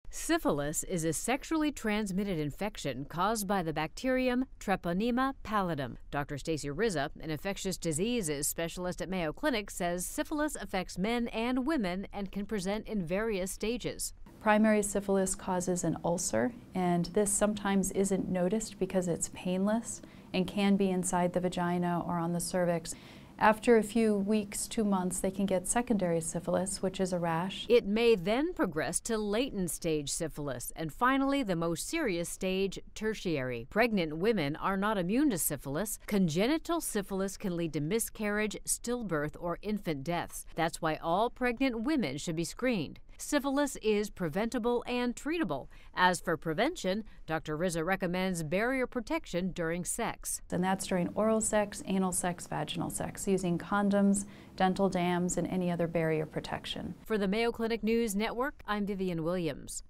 Syphilis is a sexually transmitted infection caused by the bacterium Treponema pallidum. Dr. Stacy Rizza, an infectious diseases specialist at Mayo Clinic, says syphilis affects men and women and can present in various stages. Primary syphilis causes an ulcer, and this sometimes isn't noticed because it's painless and can be inside the vagina or on the cervix. After a few weeks, 2 months, they can get secondary syphilis, which is a rash. It may then progress to latent stage syphilis, and finally the most serious stage, tertiary. Pregnant women are not immune to syphilis. Congenital syphilis can lead to miscarriage, stillbirth, or infant deaths. That's why all pregnant women should be screened. Syphilis is preventable and treatable. As for prevention, Dr. Rizza recommends barrier protection during sex. And that's during oral sex, anal sex, vaginal sex, using condoms, dental dams, and any other barrier protection. For the Mayo Clinic News Network, I'm Vivian Williams.